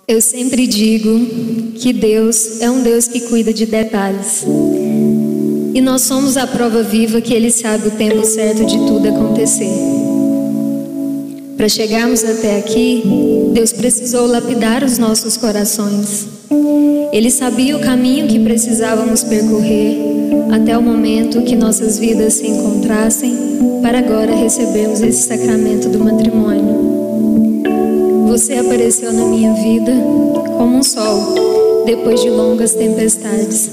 Eu sempre digo que Deus é um Deus que cuida de detalhes. E nós somos a prova viva que Ele sabe o tempo certo de tudo acontecer. Para chegarmos até aqui, Deus precisou lapidar os nossos corações. Ele sabia o caminho que precisávamos percorrer até o momento que nossas vidas se encontrassem para agora recebermos esse sacramento do matrimônio. Você apareceu na minha vida como um sol depois de longas tempestades.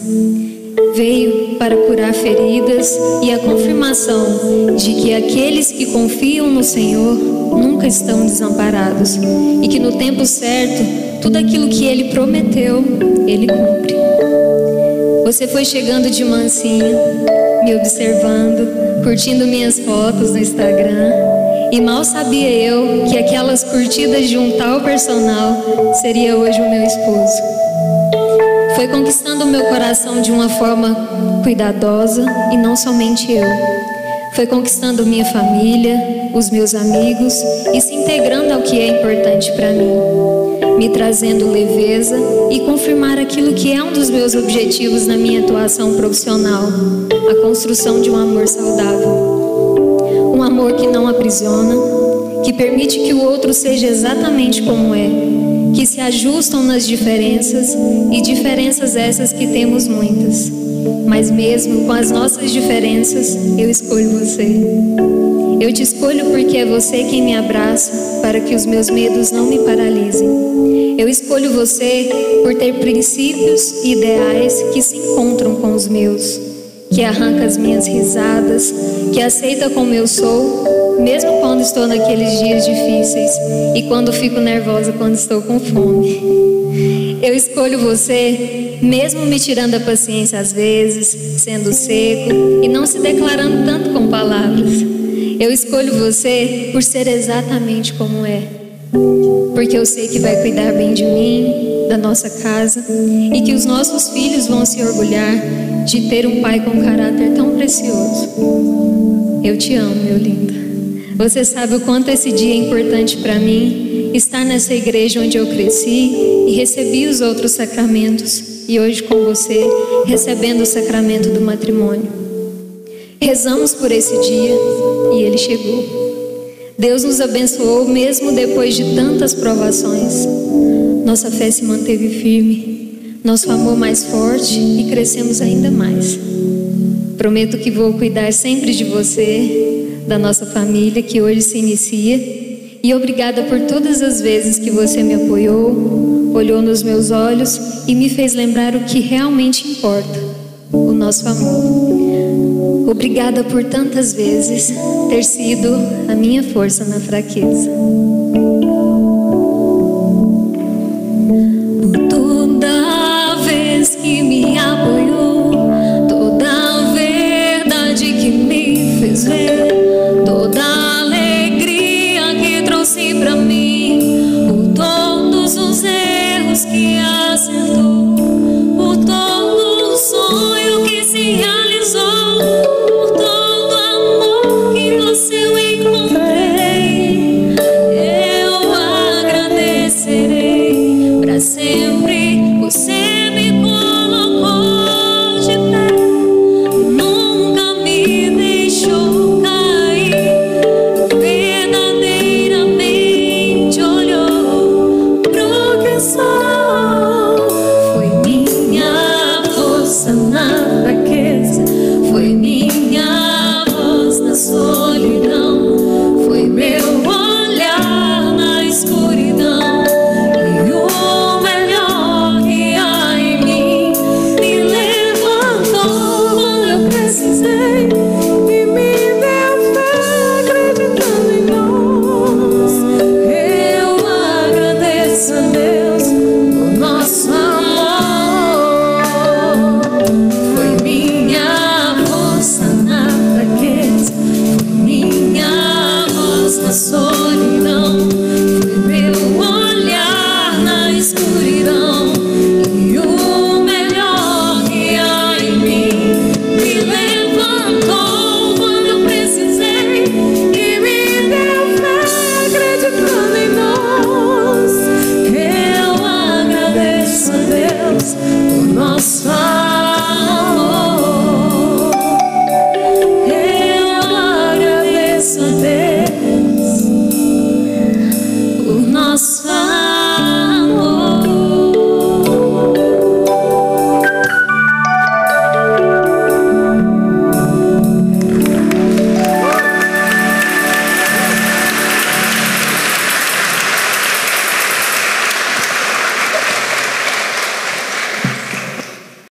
Veio para curar feridas e a confirmação de que aqueles que confiam no Senhor nunca estão desamparados e que no tempo certo, tudo aquilo que Ele prometeu, Ele cumpre. Você foi chegando de mansinho, me observando, curtindo minhas fotos no Instagram, e mal sabia eu que aquelas curtidas de um tal personal seria hoje o meu esposo. Foi conquistando o meu coração de uma forma cuidadosa e não somente eu. Foi conquistando minha família, os meus amigos e se integrando ao que é importante para mim, me trazendo leveza e confirmar aquilo que é um dos meus objetivos na minha atuação profissional, a construção de um amor saudável. Um amor que não aprisiona, que permite que o outro seja exatamente como é, que se ajustam nas diferenças, e diferenças essas que temos muitas. Mas mesmo com as nossas diferenças, eu escolho você. Eu te escolho porque é você quem me abraça para que os meus medos não me paralisem. Eu escolho você por ter princípios e ideais que se encontram com os meus, que arranca as minhas risadas, que aceita como eu sou, mesmo quando estou naqueles dias difíceis e quando fico nervosa quando estou com fome. Eu escolho você, mesmo me tirando a paciência às vezes, sendo seco e não se declarando tanto com palavras. Eu escolho você por ser exatamente como é, porque eu sei que vai cuidar bem de mim, da nossa casa, e que os nossos filhos vão se orgulhar de ter um pai com caráter tão precioso. Eu te amo, meu lindo. Você sabe o quanto esse dia é importante para mim, estar nessa igreja onde eu cresci e recebi os outros sacramentos, e hoje com você, recebendo o sacramento do matrimônio. Rezamos por esse dia e ele chegou. Deus nos abençoou mesmo depois de tantas provações. Nossa fé se manteve firme, nosso amor mais forte e crescemos ainda mais. Prometo que vou cuidar sempre de você, da nossa família que hoje se inicia, e obrigada por todas as vezes que você me apoiou, olhou nos meus olhos e me fez lembrar o que realmente importa, o nosso amor. Obrigada por tantas vezes ter sido a minha força na fraqueza.